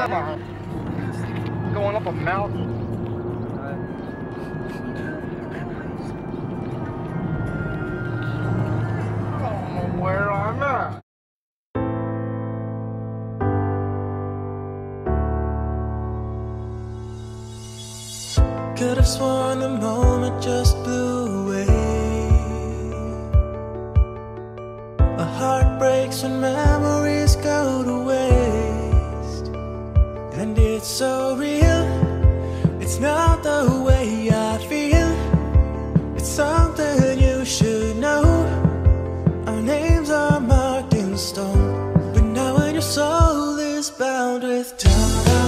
Going up a mountain. I don't know where I'm at. Could have sworn the moment just blew away. My heart breaks when memories go to waste. And it's so real, it's not the way I feel. It's something you should know. Our names are marked in stone. But now when your soul is bound with time,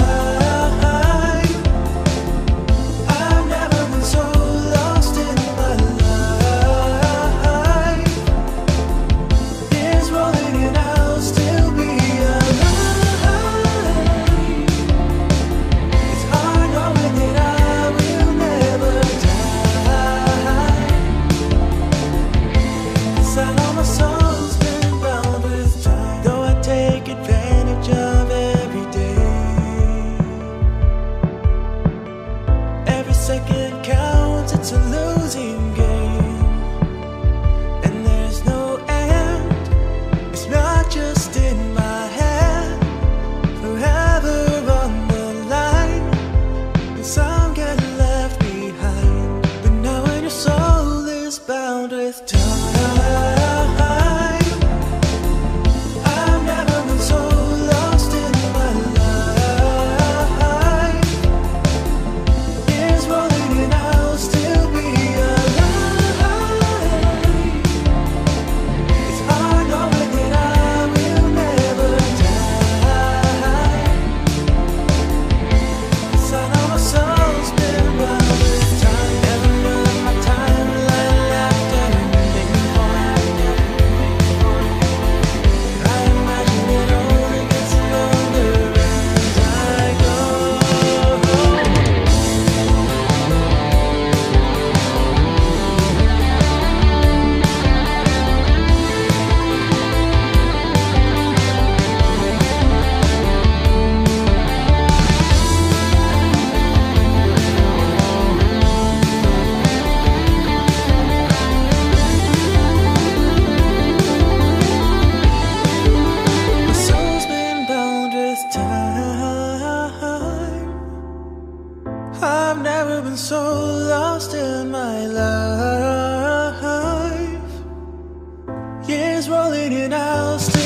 I've never been so lost in my life. Years rolling in, I'll